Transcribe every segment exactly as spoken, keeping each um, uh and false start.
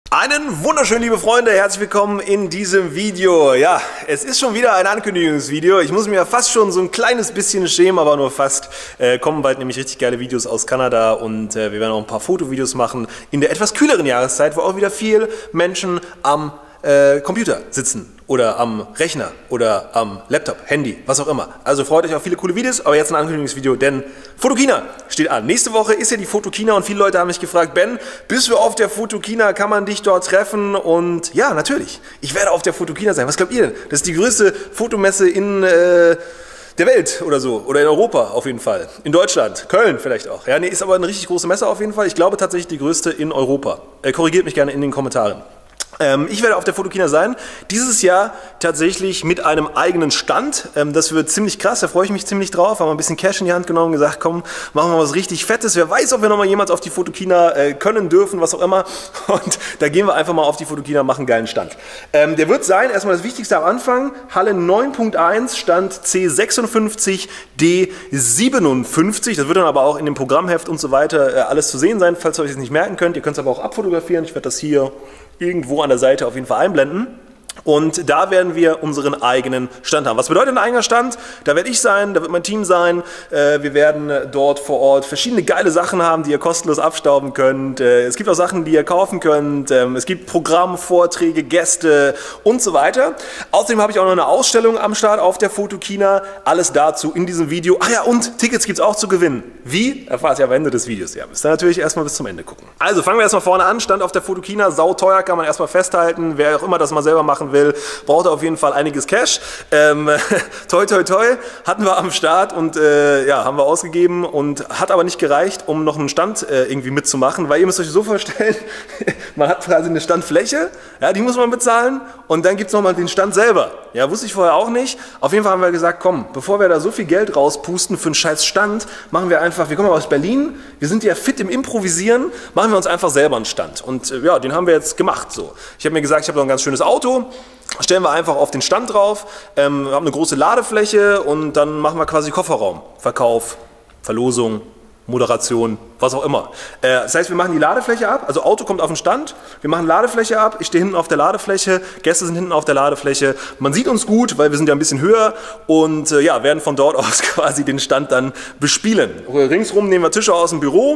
Einen wunderschönen, liebe Freunde, herzlich willkommen in diesem Video. Ja, es ist schon wieder ein Ankündigungsvideo. Ich muss mir fast schon so ein kleines bisschen schämen, aber nur fast. Äh, kommen bald nämlich richtig geile Videos aus Kanada und äh, wir werden auch ein paar Fotovideos machen in der etwas kühleren Jahreszeit, wo auch wieder viel Menschen am äh, Computer sitzen oder am Rechner oder am Laptop, Handy, was auch immer. Also freut euch auf viele coole Videos, aber jetzt ein Ankündigungsvideo, denn Photokina steht an. Nächste Woche ist ja die Photokina und viele Leute haben mich gefragt, Ben, bist du auf der Photokina, kann man dich dort treffen? Und ja, natürlich, ich werde auf der Photokina sein. Was glaubt ihr denn? Das ist die größte Fotomesse in äh, der Welt oder so, oder in Europa auf jeden Fall. In Deutschland, Köln vielleicht auch. Ja, nee, ist aber eine richtig große Messe auf jeden Fall. Ich glaube tatsächlich die größte in Europa. Äh, korrigiert mich gerne in den Kommentaren. Ähm, ich werde auf der Photokina sein, dieses Jahr tatsächlich mit einem eigenen Stand. Ähm, das wird ziemlich krass, da freue ich mich ziemlich drauf. Haben wir ein bisschen Cash in die Hand genommen und gesagt, komm, machen wir was richtig Fettes. Wer weiß, ob wir nochmal jemals auf die Photokina äh, können, dürfen, was auch immer. Und da gehen wir einfach mal auf die Photokina, machen einen geilen Stand. Ähm, der wird sein, erstmal das Wichtigste am Anfang, Halle neun Punkt eins, Stand C sechsundfünfzig D siebenundfünfzig. Das wird dann aber auch in dem Programmheft und so weiter äh, alles zu sehen sein, falls ihr euch das nicht merken könnt. Ihr könnt es aber auch abfotografieren. Ich werde das hier irgendwo an der Seite auf jeden Fall einblenden. Und da werden wir unseren eigenen Stand haben. Was bedeutet ein eigener Stand? Da werde ich sein, da wird mein Team sein. Wir werden dort vor Ort verschiedene geile Sachen haben, die ihr kostenlos abstauben könnt. Es gibt auch Sachen, die ihr kaufen könnt. Es gibt Programm, Vorträge, Gäste und so weiter. Außerdem habe ich auch noch eine Ausstellung am Start auf der Photokina. Alles dazu in diesem Video. Ach ja, und Tickets gibt es auch zu gewinnen. Wie? Erfahrt ihr am Ende des Videos. Ja, müsst ihr natürlich erstmal bis zum Ende gucken. Also fangen wir erstmal vorne an. Stand auf der Photokina, sauteuer, kann man erstmal festhalten. Wer auch immer das mal selber machen will, braucht auf jeden Fall einiges Cash. Ähm, toi, toi, toi, hatten wir am Start und äh, ja, haben wir ausgegeben und hat aber nicht gereicht, um noch einen Stand äh, irgendwie mitzumachen, weil ihr müsst euch so vorstellen, man hat quasi eine Standfläche, ja, die muss man bezahlen und dann gibt es nochmal den Stand selber. Ja, wusste ich vorher auch nicht. Auf jeden Fall haben wir gesagt, komm, bevor wir da so viel Geld rauspusten für einen scheiß Stand, machen wir einfach, wir kommen aus Berlin, wir sind ja fit im Improvisieren, machen wir uns einfach selber einen Stand. Und äh, ja, den haben wir jetzt gemacht so. Ich habe mir gesagt, ich habe noch ein ganz schönes Auto, stellen wir einfach auf den Stand drauf, ähm, wir haben eine große Ladefläche und dann machen wir quasi Kofferraum, Verkauf, Verlosung, Moderation, was auch immer. Äh, das heißt, wir machen die Ladefläche ab, also Auto kommt auf den Stand, wir machen Ladefläche ab, ich stehe hinten auf der Ladefläche, Gäste sind hinten auf der Ladefläche, man sieht uns gut, weil wir sind ja ein bisschen höher und äh, ja, werden von dort aus quasi den Stand dann bespielen. Ringsrum nehmen wir Tische aus dem Büro.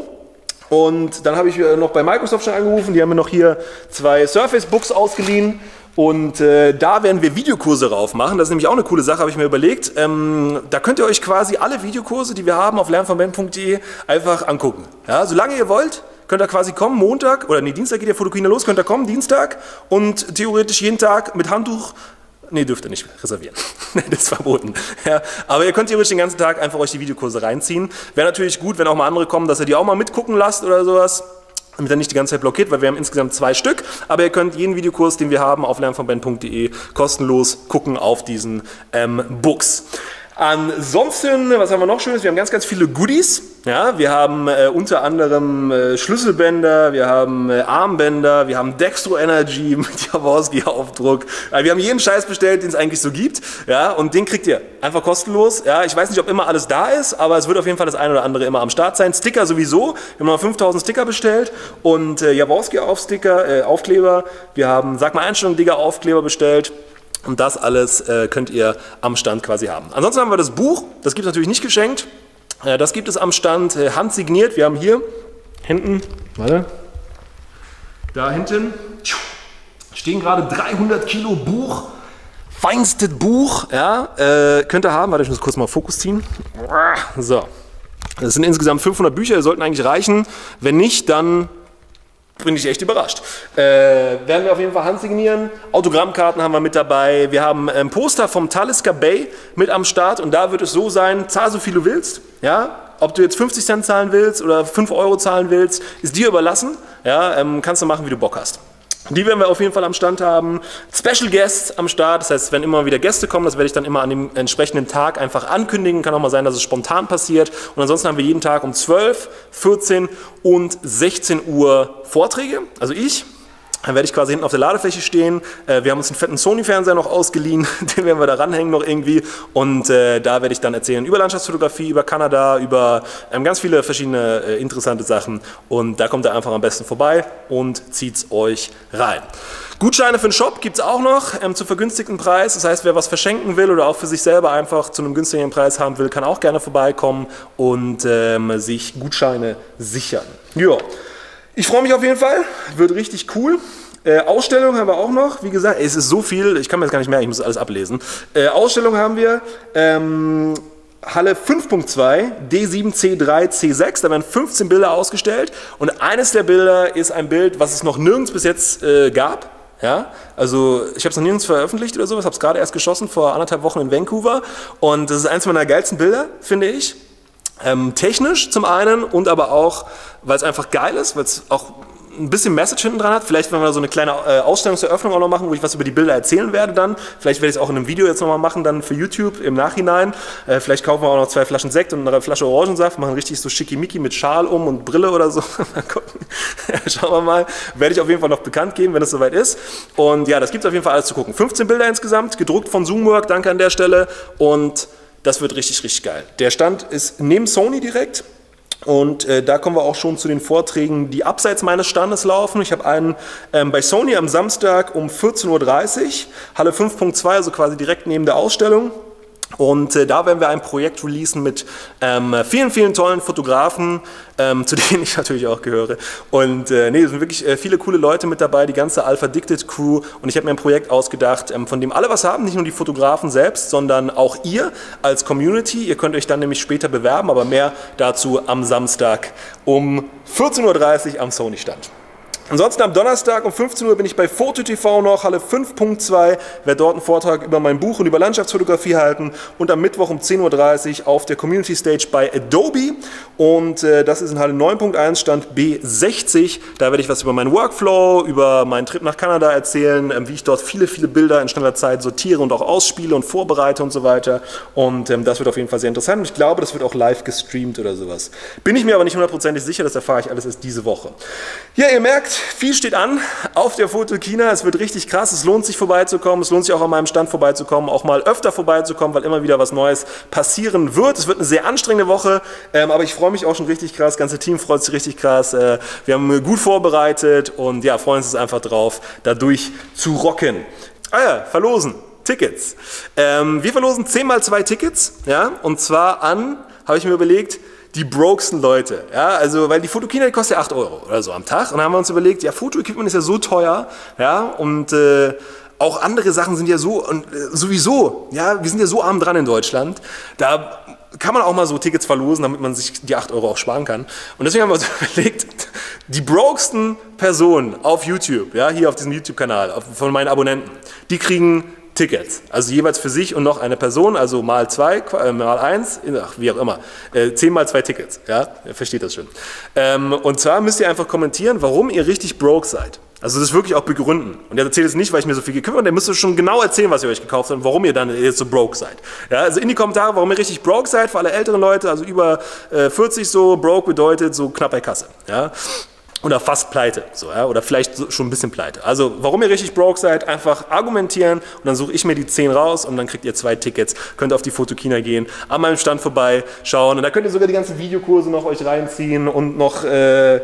Und dann habe ich noch bei Microsoft schon angerufen, die haben mir noch hier zwei Surface Books ausgeliehen. Und äh, da werden wir Videokurse drauf machen. Das ist nämlich auch eine coole Sache, habe ich mir überlegt. Ähm, da könnt ihr euch quasi alle Videokurse, die wir haben auf lern von ben punkt de einfach angucken. Ja, solange ihr wollt, könnt ihr quasi kommen, Montag, oder nee, Dienstag geht der Photokina los, könnt ihr kommen, Dienstag und theoretisch jeden Tag mit Handtuch. Nee, dürft ihr nicht reservieren. Das ist verboten. Ja, aber ihr könnt theoretisch den ganzen Tag einfach euch die Videokurse reinziehen. Wäre natürlich gut, wenn auch mal andere kommen, dass ihr die auch mal mitgucken lasst oder sowas. Damit er nicht die ganze Zeit blockiert, weil wir haben insgesamt zwei Stück. Aber ihr könnt jeden Videokurs, den wir haben, auf lern von ben punkt de kostenlos gucken auf diesen ähm, Books. Ansonsten, was haben wir noch Schönes? Wir haben ganz, ganz viele Goodies. Ja, wir haben äh, unter anderem äh, Schlüsselbänder, wir haben äh, Armbänder, wir haben Dextro Energy mit Jaworski-Aufdruck. Äh, wir haben jeden Scheiß bestellt, den es eigentlich so gibt. Ja, und den kriegt ihr einfach kostenlos. Ja, ich weiß nicht, ob immer alles da ist, aber es wird auf jeden Fall das eine oder andere immer am Start sein. Sticker sowieso. Wir haben noch fünftausend Sticker bestellt und äh, Jaworski-Aufsticker, äh, Aufkleber. Wir haben, sag mal, Einstellung, Digga, Aufkleber bestellt. Und das alles äh, könnt ihr am Stand quasi haben. Ansonsten haben wir das Buch, das gibt es natürlich nicht geschenkt. Äh, das gibt es am Stand äh, handsigniert. Wir haben hier hinten, warte, da hinten stehen gerade dreihundert Kilo Buch. Feinstes Buch, ja, äh, könnt ihr haben. Warte, ich muss kurz mal Fokus ziehen. So, das sind insgesamt fünfhundert Bücher, die sollten eigentlich reichen. Wenn nicht, dann bin ich echt überrascht. Äh, werden wir auf jeden Fall handsignieren. Autogrammkarten haben wir mit dabei. Wir haben ein Poster vom Talisker Bay mit am Start und da wird es so sein, zahl so viel du willst. Ja? Ob du jetzt fünfzig Cent zahlen willst oder fünf Euro zahlen willst, ist dir überlassen. Ja? Ähm, kannst du machen, wie du Bock hast. Die werden wir auf jeden Fall am Stand haben. Special Guests am Start, das heißt, wenn immer wieder Gäste kommen, das werde ich dann immer an dem entsprechenden Tag einfach ankündigen. Kann auch mal sein, dass es spontan passiert. Und ansonsten haben wir jeden Tag um zwölf, vierzehn und sechzehn Uhr Vorträge, also ich. Dann werde ich quasi hinten auf der Ladefläche stehen. Wir haben uns einen fetten Sony-Fernseher noch ausgeliehen, den werden wir da ranhängen noch irgendwie. Und äh, da werde ich dann erzählen über Landschaftsfotografie, über Kanada, über ähm, ganz viele verschiedene äh, interessante Sachen. Und da kommt ihr einfach am besten vorbei und zieht es euch rein. Gutscheine für den Shop gibt es auch noch ähm, zu vergünstigten Preis. Das heißt, wer was verschenken will oder auch für sich selber einfach zu einem günstigeren Preis haben will, kann auch gerne vorbeikommen und ähm, sich Gutscheine sichern. Ja. Ich freue mich auf jeden Fall, wird richtig cool. Äh, Ausstellung haben wir auch noch, wie gesagt, es ist so viel, ich kann mir das gar nicht merken, ich muss alles ablesen. Äh, Ausstellung haben wir, ähm, Halle fünf Punkt zwei, D sieben C drei C sechs, da werden fünfzehn Bilder ausgestellt und eines der Bilder ist ein Bild, was es noch nirgends bis jetzt äh, gab. Ja, also ich habe es noch nirgends veröffentlicht oder sowas, habe es gerade erst geschossen vor anderthalb Wochen in Vancouver und das ist eins meiner geilsten Bilder, finde ich. Ähm, technisch zum einen und aber auch, weil es einfach geil ist, weil es auch ein bisschen Message hinten dran hat. Vielleicht werden wir so eine kleine äh, Ausstellungseröffnung auch noch machen, wo ich was über die Bilder erzählen werde dann. Vielleicht werde ich es auch in einem Video jetzt nochmal machen, dann für YouTube im Nachhinein. Äh, vielleicht kaufen wir auch noch zwei Flaschen Sekt und eine Flasche Orangensaft, machen richtig so schickimicki mit Schal um und Brille oder so. Mal gucken. Schauen wir mal. Werde ich auf jeden Fall noch bekannt geben, wenn es soweit ist. Und ja, das gibt es auf jeden Fall alles zu gucken. fünfzehn Bilder insgesamt, gedruckt von Zoomwork, danke an der Stelle. Und das wird richtig, richtig geil. Der Stand ist neben Sony direkt und äh, da kommen wir auch schon zu den Vorträgen, die abseits meines Standes laufen. Ich habe einen ähm, bei Sony am Samstag um vierzehn Uhr dreißig, Halle fünf Punkt zwei, also quasi direkt neben der Ausstellung. Und äh, da werden wir ein Projekt releasen mit ähm, vielen, vielen tollen Fotografen, ähm, zu denen ich natürlich auch gehöre. Und äh, nee, es sind wirklich äh, viele coole Leute mit dabei, die ganze Alpha Dicted Crew. Und ich habe mir ein Projekt ausgedacht, ähm, von dem alle was haben, nicht nur die Fotografen selbst, sondern auch ihr als Community. Ihr könnt euch dann nämlich später bewerben, aber mehr dazu am Samstag um vierzehn Uhr dreißig am Sony-Stand. Ansonsten am Donnerstag um fünfzehn Uhr bin ich bei FotoTV noch, Halle fünf Punkt zwei, werde dort einen Vortrag über mein Buch und über Landschaftsfotografie halten und am Mittwoch um zehn Uhr dreißig auf der Community Stage bei Adobe und äh, das ist in Halle neun Punkt eins, Stand B sechzig. Da werde ich was über meinen Workflow, über meinen Trip nach Kanada erzählen, äh, wie ich dort viele, viele Bilder in schneller Zeit sortiere und auch ausspiele und vorbereite und so weiter und ähm, das wird auf jeden Fall sehr interessant und ich glaube, das wird auch live gestreamt oder sowas. Bin ich mir aber nicht hundertprozentig sicher, das erfahre ich alles erst diese Woche. Ja, ihr merkt, viel steht an auf der Photokina, es wird richtig krass, es lohnt sich vorbeizukommen, es lohnt sich auch an meinem Stand vorbeizukommen, auch mal öfter vorbeizukommen, weil immer wieder was Neues passieren wird. Es wird eine sehr anstrengende Woche, ähm, aber ich freue mich auch schon richtig krass, das ganze Team freut sich richtig krass, äh, wir haben gut vorbereitet und ja, freuen uns einfach drauf, dadurch zu rocken. Ah ja, verlosen, Tickets. Ähm, wir verlosen zehn mal zwei Tickets, ja, und zwar an, habe ich mir überlegt, die brokesten Leute, ja, also, weil die Photokina, die kostet ja acht Euro oder so am Tag und dann haben wir uns überlegt, ja, Fotoequipment ist ja so teuer, ja, und äh, auch andere Sachen sind ja so, und äh, sowieso, ja, wir sind ja so arm dran in Deutschland, da kann man auch mal so Tickets verlosen, damit man sich die acht Euro auch sparen kann und deswegen haben wir uns überlegt, die brokesten Personen auf YouTube, ja, hier auf diesem YouTube-Kanal, von meinen Abonnenten, die kriegen Tickets, also jeweils für sich und noch eine Person, also mal zwei, äh, mal eins, ach, wie auch immer, äh, zehn mal zwei Tickets, ja, ihr versteht das schon. Ähm, und zwar müsst ihr einfach kommentieren, warum ihr richtig broke seid. Also das wirklich auch begründen. Und ihr erzählt es nicht, weil ich mir so viel gekümmert habe, ihr müsst schon genau erzählen, was ihr euch gekauft habt und warum ihr dann jetzt so broke seid. Ja, also in die Kommentare, warum ihr richtig broke seid, für alle älteren Leute, also über äh, vierzig so, broke bedeutet so knapp bei Kasse, ja. Oder fast pleite, so, ja, oder vielleicht schon ein bisschen pleite. Also, warum ihr richtig broke seid, einfach argumentieren und dann suche ich mir die zehn raus und dann kriegt ihr zwei Tickets, könnt auf die Photokina gehen, an meinem Stand vorbei schauen und da könnt ihr sogar die ganzen Videokurse noch euch reinziehen und noch, äh, äh,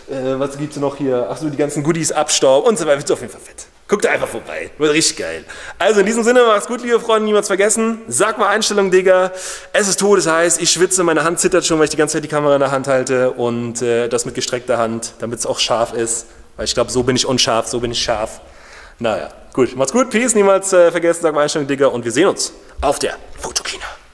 was gibt's noch hier, ach so, die ganzen Goodies, Abstaub und so weiter, wird auf jeden Fall fett. Guckt einfach vorbei, wird richtig geil. Also in diesem Sinne, macht's gut, liebe Freunde, niemals vergessen. Sag mal Einstellung, Digga. Es ist todesheiß, ich schwitze, meine Hand zittert schon, weil ich die ganze Zeit die Kamera in der Hand halte und äh, das mit gestreckter Hand, damit es auch scharf ist. Weil ich glaube, so bin ich unscharf, so bin ich scharf. Naja, gut, macht's gut, Peace, niemals äh, vergessen, sag mal Einstellung, Digga und wir sehen uns auf der Photokina.